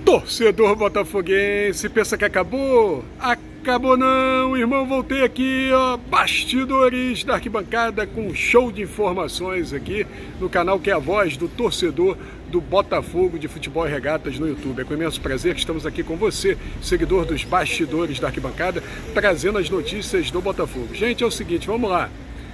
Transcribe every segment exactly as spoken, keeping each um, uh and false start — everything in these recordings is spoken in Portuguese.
Torcedor botafoguense, pensa que acabou? Acabou não, irmão, voltei aqui, ó, bastidores da arquibancada com um show de informações aqui no canal que é a voz do torcedor do Botafogo de Futebol e Regatas no YouTube. É com imenso prazer que estamos aqui com você, seguidor dos bastidores da arquibancada, trazendo as notícias do Botafogo. Gente, é o seguinte, vamos lá.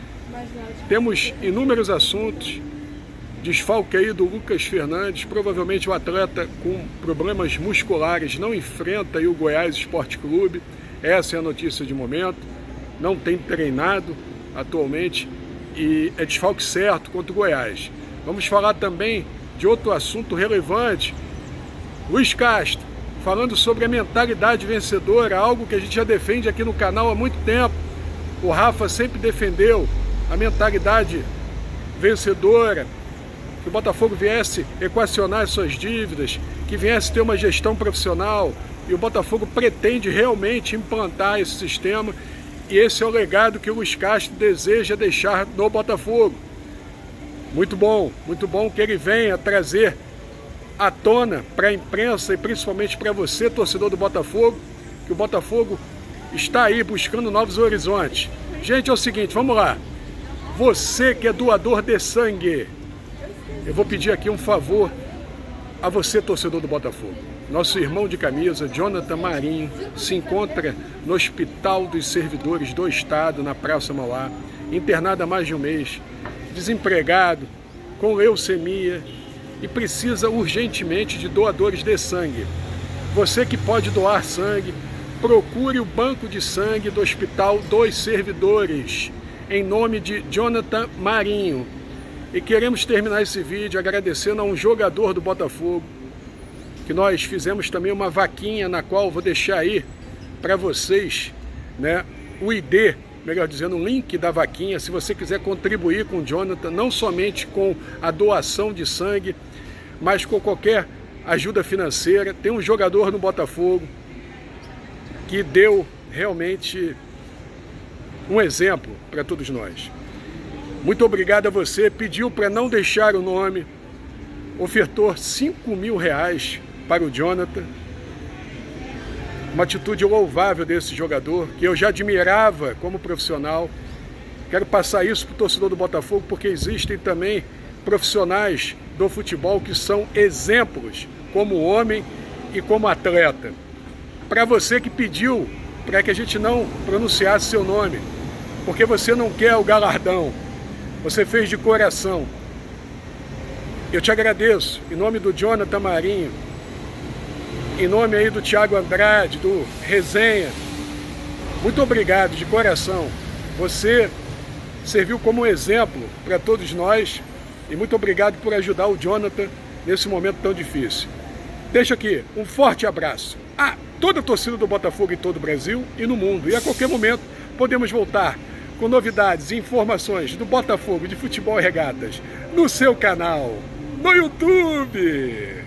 Temos inúmeros assuntos. Desfalque aí do Lucas Fernandes, provavelmente o atleta com problemas musculares não enfrenta aí o Goiás Esporte Clube. Essa é a notícia de momento. Não tem treinado atualmente e é desfalque certo contra o Goiás. Vamos falar também de outro assunto relevante. Luiz Castro, falando sobre a mentalidade vencedora, algo que a gente já defende aqui no canal há muito tempo. O Rafa sempre defendeu a mentalidade vencedora, que o Botafogo viesse equacionar as suas dívidas, que viesse ter uma gestão profissional, e o Botafogo pretende realmente implantar esse sistema, e esse é o legado que o Luiz Castro deseja deixar no Botafogo. Muito bom, muito bom que ele venha trazer à tona para a imprensa e principalmente para você, torcedor do Botafogo, que o Botafogo está aí buscando novos horizontes. Gente, é o seguinte, vamos lá. Você que é doador de sangue, eu vou pedir aqui um favor a você, torcedor do Botafogo. Nosso irmão de camisa, Jonathan Marinho, se encontra no Hospital dos Servidores do Estado, na Praça Mauá, internado há mais de um mês, desempregado, com leucemia e precisa urgentemente de doadores de sangue. Você que pode doar sangue, procure o banco de sangue do Hospital dos Servidores, em nome de Jonathan Marinho. E queremos terminar esse vídeo agradecendo a um jogador do Botafogo, que nós fizemos também uma vaquinha, na qual vou deixar aí para vocês, né, o I D, melhor dizendo, um link da vaquinha, se você quiser contribuir com o Jonathan, não somente com a doação de sangue, mas com qualquer ajuda financeira. Tem um jogador no Botafogo que deu realmente um exemplo para todos nós. Muito obrigado a você, pediu para não deixar o nome, ofertou cinco mil reais para o Jonathan. Uma atitude louvável desse jogador, que eu já admirava como profissional. Quero passar isso para o torcedor do Botafogo, porque existem também profissionais do futebol que são exemplos como homem e como atleta. Para você que pediu para que a gente não pronunciasse seu nome, porque você não quer o galardão, você fez de coração. Eu te agradeço, em nome do Jonathan Marinho, em nome aí do Thiago Andrade, do Resenha. Muito obrigado, de coração. Você serviu como exemplo para todos nós e muito obrigado por ajudar o Jonathan nesse momento tão difícil. Deixo aqui um forte abraço a toda a torcida do Botafogo em todo o Brasil e no mundo. E a qualquer momento podemos voltar com novidades e informações do Botafogo de Futebol e Regatas no seu canal, no YouTube.